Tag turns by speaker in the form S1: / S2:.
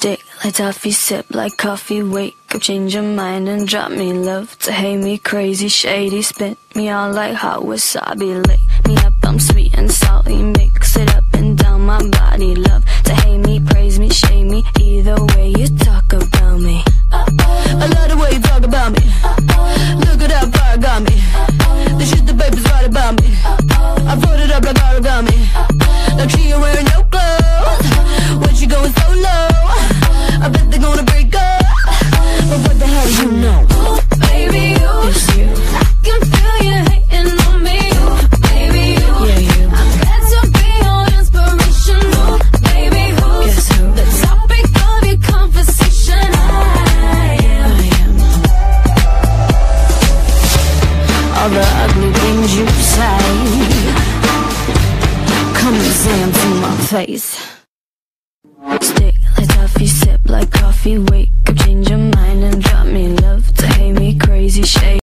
S1: Stick like toffee, sip like coffee, wake up, change your mind and drop me love. To hate me crazy, shady, spit me out like hot wasabi. Lick me up, I'm sweet and salty, mix it up and down my body. Love to hate me, praise me, shame me, either way you talk about me. I love the way you talk about me. Look at how far it got me. The shit the papers write about me. I put it up like origami, like she ain't wearing no clothes when she going so low. I bet they're gonna break up, but what the hell do you know? Ooh, baby, you, it's you. I can feel you hating on me. Ooh, baby, you, yeah, you. I got to be your inspiration. Ooh, baby, who's the topic of your conversation? I am. All the ugly things you say, come and say 'em to my face. Stick like toffee, sip like coffee, wake